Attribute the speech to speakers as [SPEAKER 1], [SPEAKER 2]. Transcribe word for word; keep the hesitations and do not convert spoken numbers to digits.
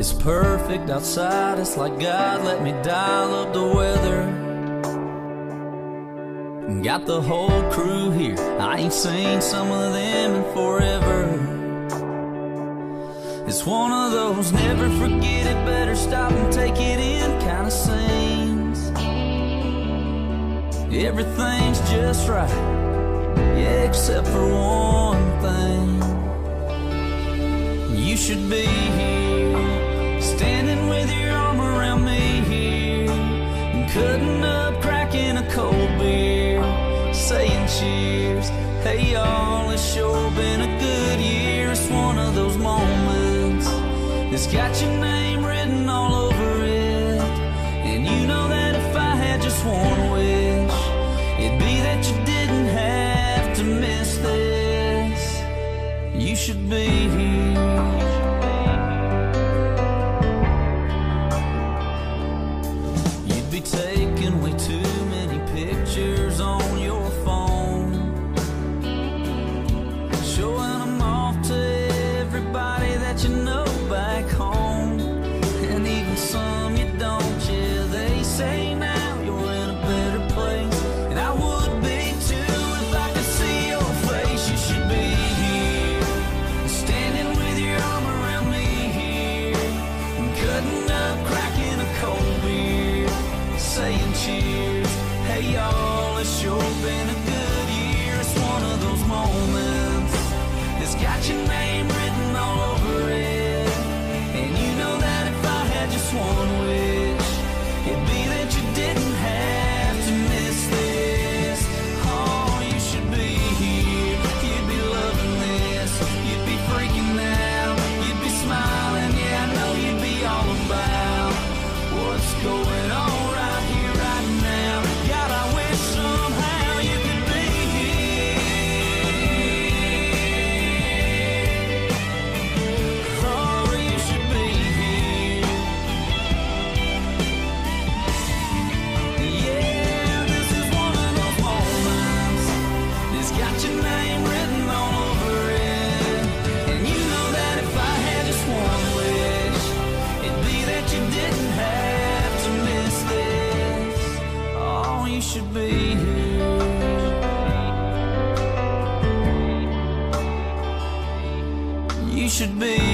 [SPEAKER 1] It's perfect outside, it's like God let me dial up the weather. Got the whole crew here, I ain't seen some of them in forever. It's one of those never forget it, better stop and take it in kind of scenes. Everything's just right, yeah, except for one thing. You should be here, standing with your arm around me here, cutting up, cracking a cold beer, saying cheers. Hey y'all, it's sure been a good year. It's one of those moments that's got your name written all over it. And you know that if I had just one wish, it'd be that you didn't have to miss this. You should be here. You'd be taking way too many pictures on your phone, showing them off to everybody that you know back home. And even some you don't, yeah, they say now you're in a better place. And I would be too if I could see your face. You should be here, standing with your arm around me here, cutting up, cracking a cold beer, saying cheers. Hey y'all, it's sure been a good year. It's one of those moments that's got your name written all over it. And you know that if I had just one wish, it'd be that you didn't have to miss this. Oh, you should be here, you'd be loving this, you'd be freaking out, you'd be smiling, yeah, I know you'd be all about what's going on right here, right now. God, I wish somehow you could be here. Oh, you should be here. Yeah, this is one of those moments that's got your name written all over it. And you know that if I had just one wish, it'd be that you didn't have to miss this. Oh, you should be here. You should be